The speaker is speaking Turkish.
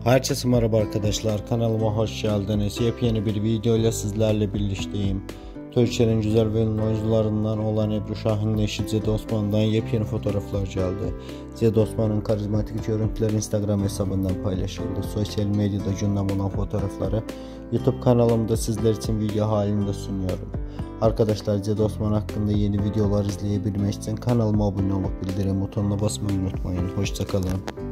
Herkese merhaba arkadaşlar, kanalıma hoş geldiniz. Yepyeni bir video ile sizlerle birlikteyim. Türkiye'nin güzel ve ünlü oyuncularından olan Ebru Şahin'in eşi Ced Osman'dan yepyeni fotoğraflar geldi. Ced Osman'ın karizmatik görüntüleri Instagram hesabından paylaşıldı. Sosyal medyada gündem olan fotoğrafları YouTube kanalımda sizler için video halinde sunuyorum. Arkadaşlar, Ced Osman hakkında yeni videolar izleyebilmek için kanalıma abone olup bildirim butonuna basmayı unutmayın. Hoşça kalın.